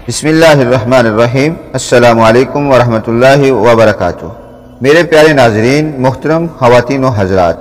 بسم اللہ الرحمن الرحیم۔ السلام علیکم ورحمۃ اللہ وبرکاتہ۔ میرے پیارے ناظرین، محترم خواتین و حضرات،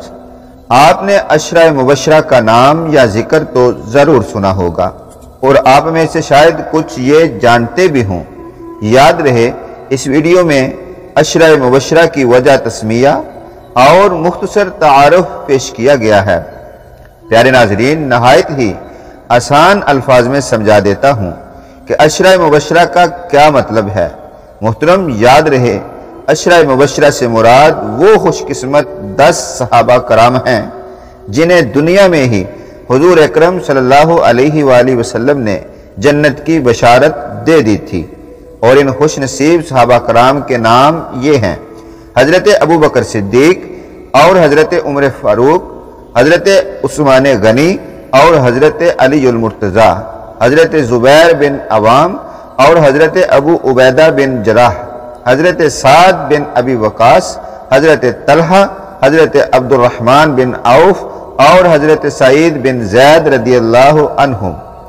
آپ نے عشرہ مبشرہ کا نام یا ذکر تو ضرور سنا ہوگا، اور آپ میں سے شاید کچھ یہ جانتے بھی ہوں۔ یاد رہے، اس ویڈیو میں عشرہ مبشرہ کی وجہ تسمیہ اور مختصر تعارف پیش کیا گیا ہے۔ پیارے ناظرین، نہایت ہی آسان الفاظ میں سمجھا دیتا ہوں کہ عشرہ مبشرہ کا کیا مطلب ہے۔ محترم، یاد رہے، عشرہ مبشرہ سے مراد وہ خوش قسمت 10 صحابہ کرام ہیں جنہیں دنیا میں ہی حضور اکرم صلی اللہ علیہ وآلہ وسلم نے جنت کی بشارت دے دی تھی، اور ان خوش نصیب صحابہ کرام کے نام یہ ہیں: حضرت ابوبکر صدیق اور حضرت عمر فاروق، حضرت عثمان غنی اور حضرت علی المرتضیٰ، حضرت زبیر بن عوام اور حضرت ابو عبیدہ بن جراح، حضرت سعد بن ابی وقاص، حضرت طلحہ، حضرت عبد الرحمن بن عوف اور حضرت سعید بن زید رضی اللہ عنہم۔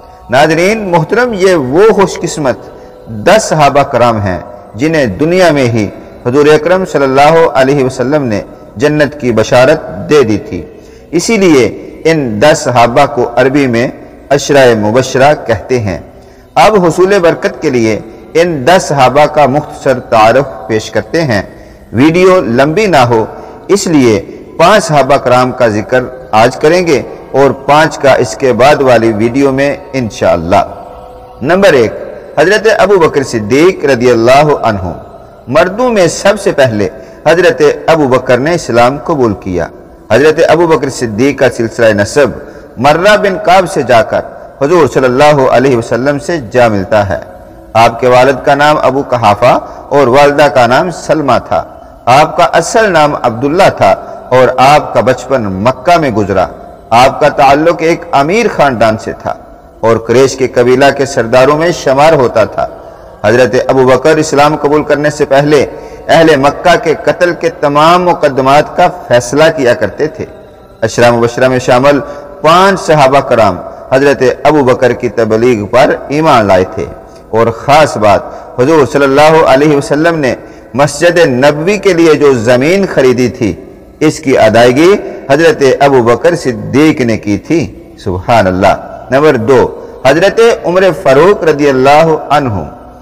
ناظرین محترم، یہ وہ خوش قسمت 10 صحابہ کرام ہیں جنہیں دنیا میں ہی حضور اکرم صلی اللہ علیہ وسلم نے جنت کی بشارت دے دی تھی۔ اسی لیے ان 10 صحابہ کو عربی میں عشرہ مبشرہ کہتے ہیں۔ اب حصول برکت کے لیے ان 10 صحابہ کا مختصر تعارف پیش کرتے ہیں۔ ویڈیو لمبی نہ ہو، اس لیے 5 صحابہ کرام کا ذکر آج کریں گے اور 5 کا اس کے بعد والی ویڈیو میں انشاءاللہ۔ نمبر 1، حضرت ابوبکر صدیق رضی اللہ عنہ۔ مردوں میں سب سے پہلے حضرت ابوبکر نے اسلام قبول کیا۔ حضرت ابوبکر صدیق کا سلسلہ نسب مرہ بن کعب سے جا کر حضور صلی اللہ علیہ وسلم سے جا ملتا ہے۔ آپ کے والد کا نام ابو قحافہ اور والدہ کا نام سلمہ تھا۔ آپ کا اصل نام عبداللہ تھا اور آپ کا بچپن مکہ میں گزرا۔ آپ کا تعلق ایک امیر خاندان سے تھا اور قریش کے قبیلہ کے سرداروں میں شمار ہوتا تھا۔ حضرت ابوبکر اسلام قبول کرنے سے پہلے اہل مکہ کے قتل کے تمام مقدمات کا فیصلہ کیا کرتے تھے۔ عشرہ مبشرہ میں شامل 5 صحابہ کرام حضرت ابوبکر کی تبلیغ پر ایمان لائے تھے، اور خاص بات، حضور صلی اللہ علیہ وسلم نے مسجد نبوی کے لیے جو زمین خریدی تھی، اس کی ادائیگی حضرت ابوبکر صدیق نے کی تھی۔ سبحان اللہ۔ نمبر 2، حضرت عمر فاروق رضی اللہ عنہ۔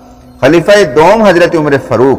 خلیفہ دوم حضرت عمر فاروق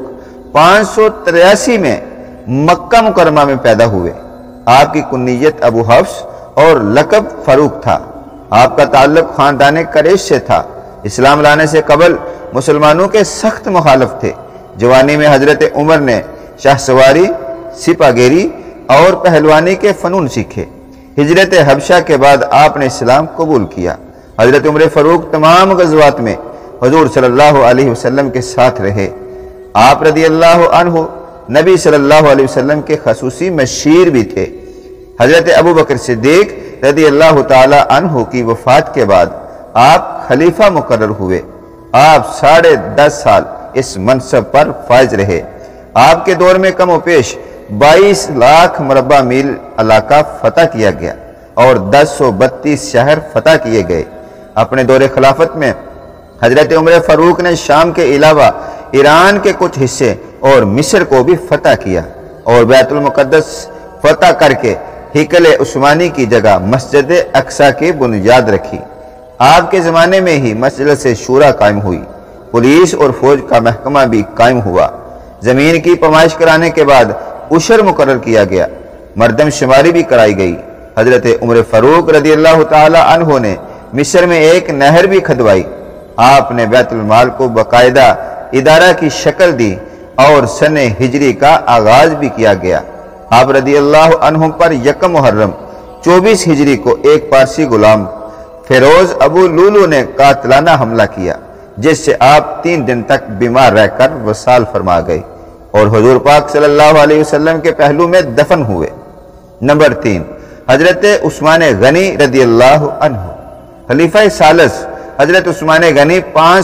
583 میں مکہ مکرمہ میں پیدا ہوئے۔ آپ کی کنیت ابو حفص اور لقب فاروق تھا۔ آپ کا تعلق خاندان قریش سے تھا۔ اسلام لانے سے قبل مسلمانوں کے سخت مخالف تھے۔ جوانی میں حضرت عمر نے شاہ سواری، سپہ گیری اور پہلوانی کے فنون سیکھے۔ ہجرت حبشہ کے بعد آپ نے اسلام قبول کیا۔ حضرت عمر فاروق تمام غزوات میں حضور صلی اللہ علیہ وسلم کے ساتھ رہے۔ آپ رضی اللہ عنہ نبی صلی اللہ علیہ وسلم کے خصوصی مشیر بھی تھے۔ حضرت ابوبکر صدیق رضی اللہ تعالی عنہ کی وفات کے بعد آپ خلیفہ مقرر ہوئے۔ آپ 10.5 سال اس منصب پر فائز رہے۔ آپ کے دور میں کم و پیش 22 لاکھ مربع میل علاقہ فتح کیا گیا اور 1032 شہر فتح کیے گئے۔ اپنے دور خلافت میں حضرت عمر فاروق نے شام کے علاوہ ایران کے کچھ حصے اور مصر کو بھی فتح کیا، اور بیت المقدس فتح کر کے ہیکل عثمانی کی جگہ مسجد اقصی کی بنیاد رکھی۔ آپ کے زمانے میں ہی مجلس شورا قائم ہوئی۔ پولیس اور فوج کا محکمہ بھی قائم ہوا۔ زمین کی پیمائش کرانے کے بعد عشر مقرر کیا گیا۔ مردم شماری بھی کرائی گئی۔ حضرت عمر فاروق رضی اللہ تعالی عنہ نے مصر میں ایک نہر بھی کھدوائی۔ آپ نے بیت المال کو باقاعدہ ادارہ کی شکل دی اور سن ہجری کا آغاز بھی کیا گیا۔ آپ رضی اللہ عنہ پر 1 محرم 24 ہجری کو ایک پارسی غلام فیروز ابو لولو نے قاتلانہ حملہ کیا، جس سے آپ 3 دن تک بیمار رہ کر وصال فرما گئے اور حضور پاک صلی اللہ علیہ وسلم کے پہلو میں دفن ہوئے۔ نمبر 3، حضرت عثمان غنی رضی اللہ عنہ۔ خلیفہ ثالث حضرت عثمان غنی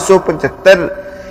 575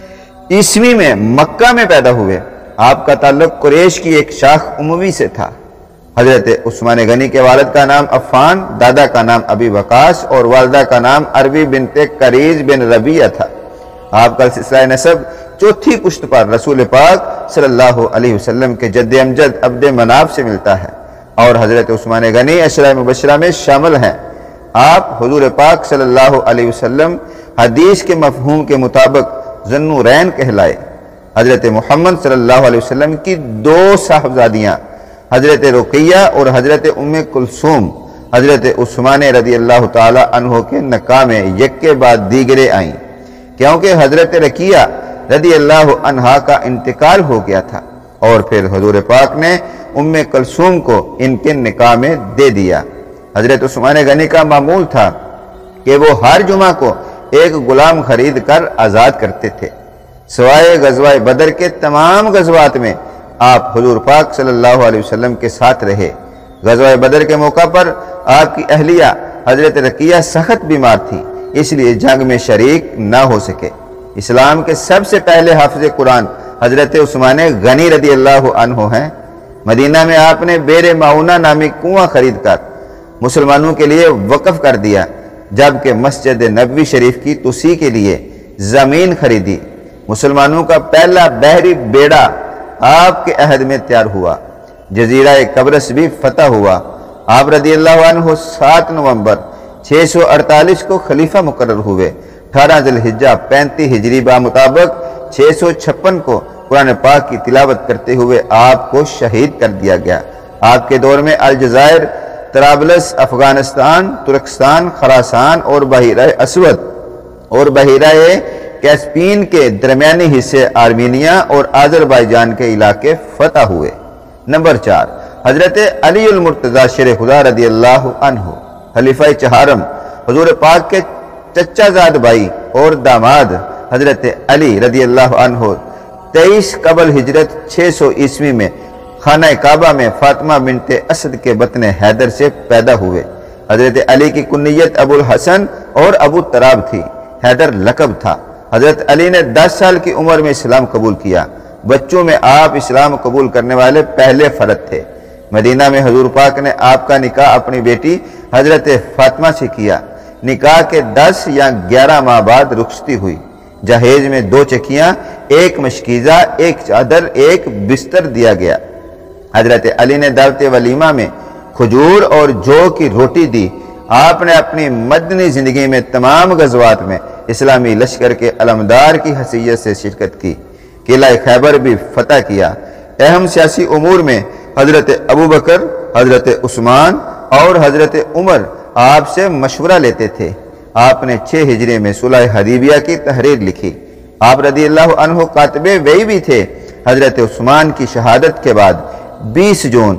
عیسوی میں مکہ میں پیدا ہوئے۔ آپ کا تعلق قریش کی ایک شاخ اموی سے تھا۔ حضرت عثمان غنی کے والد کا نام عفان، دادا کا نام ابی وقاص اور والدہ کا نام عربی بنت قریز بن ربیعہ تھا۔ آپ کا سلسلہ نسب چوتھی پشت پر رسول پاک صلی اللہ علیہ وسلم کے جد امجد عبد مناف سے ملتا ہے اور حضرت عثمان غنی عشرہ مبشرہ میں شامل ہیں۔ آپ حضور پاک صلی اللہ علیہ وسلم حدیث کے مفہوم کے مطابق ذوالنورین کہلائے۔ حضرت محمد صلی اللہ علیہ وسلم کی دو صاحبزادیاں حضرت رقیہ اور حضرت ام کلثوم حضرت عثمان رضی اللہ تعالی عنہ کے نکاح میں یک کے بعد دیگرے آئیں، کیونکہ حضرت رقیہ رضی اللہ عنہا کا انتقال ہو گیا تھا اور پھر حضور پاک نے ام کلثوم کو ان کے نکاح میں دے دیا۔ حضرت عثمان غنی کا معمول تھا کہ وہ ہر جمعہ کو ایک غلام خرید کر آزاد کرتے تھے۔ سوائے غزوہ بدر کے تمام غزوات میں آپ حضور پاک صلی اللہ علیہ وسلم کے ساتھ رہے۔ غزوہ بدر کے موقع پر آپ کی اہلیہ حضرت رقیہ سخت بیمار تھی، اس لیے جنگ میں شریک نہ ہو سکے۔ اسلام کے سب سے پہلے حافظ قرآن حضرت عثمان غنی رضی اللہ عنہ ہیں۔ مدینہ میں آپ نے بیر معونہ نامی کنواں خرید کر مسلمانوں کے لیے وقف کر دیا، جبکہ مسجد نبوی شریف کی توسیع کے لیے زمین خریدی۔ مسلمانوں کا پہلا بحری بیڑا آپ کے عہد میں تیار ہوا۔ جزیرہ قبرص بھی فتح ہوا۔ آپ رضی اللہ عنہ 7 نومبر 648 کو خلیفہ مقرر ہوئے۔ 18 ذی الحجہ 35 ہجری بمطابق 656 کو قرآن پاک کی تلاوت کرتے ہوئے آپ کو شہید کر دیا گیا۔ آپ کے دور میں الجزائر، طرابلس، افغانستان، ترکستان، خراسان اور بحیرہ اسود اور بحیرہ کیسپین کے درمیانی حصے آرمینیا اور آذربائیجان کے علاقے فتح ہوئے۔ نمبر 4، حضرت علی المرتضی شیر خدا رضی اللہ عنہ خلیفہ چہارم، حضور پاک کے چچا زاد بھائی اور داماد حضرت علی رضی اللہ عنہ 23 قبل ہجرت 600 عیسوی میں خانہ کعبہ میں فاطمہ بنت اسد کے بطن حیدر سے پیدا ہوئے۔ حضرت علی کی کنیت ابو الحسن اور ابو تراب تھی، حیدر لقب تھا۔ حضرت علی نے 10 سال کی عمر میں اسلام قبول کیا۔ بچوں میں آپ اسلام قبول کرنے والے پہلے فرد تھے۔ مدینہ میں حضور پاک نے آپ کا نکاح اپنی بیٹی حضرت فاطمہ سے کیا۔ نکاح کے 10 یا 11 ماہ بعد رخصتی ہوئی۔ جہیز میں 2 چکیاں، 1 مشکیزہ، 1 چادر، 1 بستر دیا گیا۔ حضرت علی نے دعوت ولیمہ میں کھجور اور جو کی روٹی دی۔ آپ نے اپنی مدنی زندگی میں تمام غزوات میں اسلامی لشکر کے علمدار کی حیثیت سے شرکت کی۔ قلعہ خیبر بھی فتح کیا۔ اہم سیاسی امور میں حضرت ابوبکر، حضرت عثمان اور حضرت عمر آپ سے مشورہ لیتے تھے۔ آپ نے 6 ہجری میں صلح حدیبیہ کی تحریر لکھی۔ آپ رضی اللہ عنہ کاتب وحی بھی تھے۔ حضرت عثمان کی شہادت کے بعد 20 جون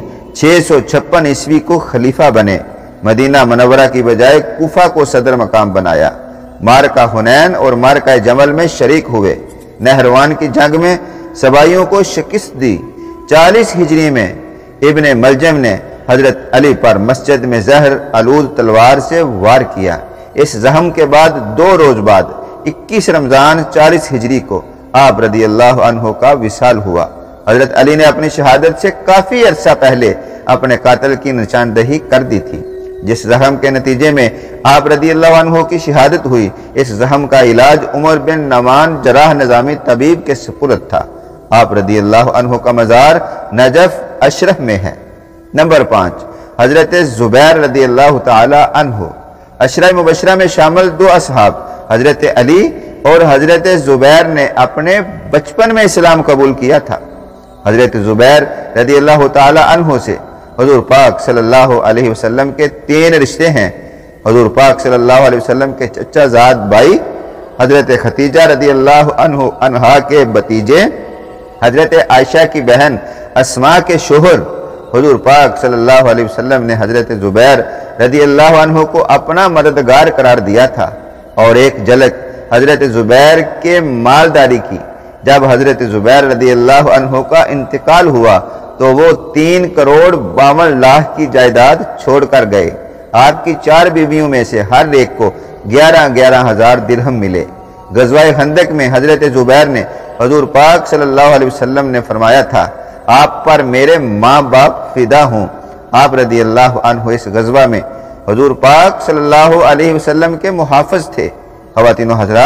656 عیسوی کو خلیفہ بنے۔ مدینہ منورہ کی بجائے کوفہ کو صدر مقام بنایا۔ مارکہ حنین اور مارکہ جمل میں شریک ہوئے۔ نہروان کی جنگ میں سبائیوں کو شکست دی۔ 40 ہجری میں ابن ملجم نے حضرت علی پر مسجد میں زہر آلود تلوار سے وار کیا۔ اس زخم کے بعد 2 روز بعد 21 رمضان 40 ہجری کو آپ رضی اللہ عنہ کا وصال ہوا۔ حضرت علی نے اپنی شہادت سے کافی عرصہ پہلے اپنے قاتل کی نشاندہی کر دی تھی۔ جس زخم کے نتیجے میں آپ رضی اللہ عنہ کی شہادت ہوئی، اس زخم کا علاج عمر بن نعمان جراح نظامی طبیب کے سپرد تھا۔ آپ رضی اللہ عنہ کا مزار نجف اشرف میں ہے۔ نمبر 5، حضرت زبیر رضی اللہ تعالی عنہ۔ عشرہ مبشرہ میں شامل 2 اصحاب حضرت علی اور حضرت زبیر نے اپنے بچپن میں اسلام قبول کیا تھا۔ حضرت زبیر رضی اللہ تعالی عنہ سے حضور پاک صلی اللہ علیہ وسلم کے 3 رشتے ہیں۔ حضور پاک صلی اللہ علیہ وسلم کے چچا زاد بھائی حضرت ختیجہ رضی اللہ عنہا کے بھتیجے، حضرت عائشہ کی بہن اسماء کے شوہر۔ حضور پاک صلی اللہ علیہ وسلم نے حضرت زبیر رضی اللہ عنہ کو اپنا مددگار قرار دیا تھا۔ اور ایک جھلک حضرت زبیر کے مالداری کی۔ جب حضرت زبیر رضی اللہ عنہ کا انتقال ہوا تو وہ 3 کروڑ 52 لاکھ کی جائیداد چھوڑ کر گئے۔ آپ کی 4 بیویوں میں سے ہر ایک کو 11 ہزار درہم ملے۔ غزوہ خندق میں حضرت زبیر نے حضور پاک صلی اللہ علیہ وسلم نے فرمایا تھا، آپ پر میرے ماں باپ فدا ہوں۔ آپ رضی اللہ عنہ اس غزوہ میں حضور پاک صلی اللہ علیہ وسلم کے محافظ تھے۔ خواتین و حضرات،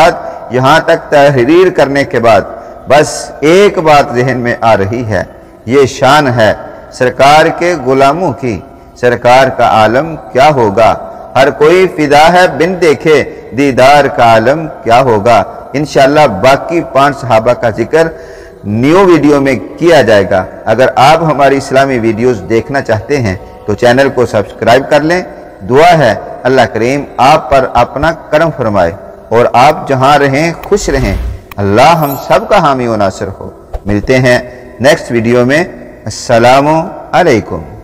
یہاں تک تحریر کرنے کے بعد بس ایک بات ذہن میں آ رہی ہے، یہ شان ہے سرکار کے غلاموں کی، سرکار کا عالم کیا ہوگا، ہر کوئی فدا ہے بن دیکھے دیدار کا عالم کیا ہوگا۔ انشاءاللہ باقی 5 صحابہ کا ذکر نیو ویڈیو میں کیا جائے گا۔ اگر آپ ہماری اسلامی ویڈیوز دیکھنا چاہتے ہیں تو چینل کو سبسکرائب کر لیں۔ دعا ہے اللہ کریم آپ پر اپنا کرم فرمائے اور آپ جہاں رہیں خوش رہیں۔ اللہ ہم سب کا حامی و ناصر ہو۔ ملتے ہیں نیکسٹ ویڈیو میں۔ السلام علیکم۔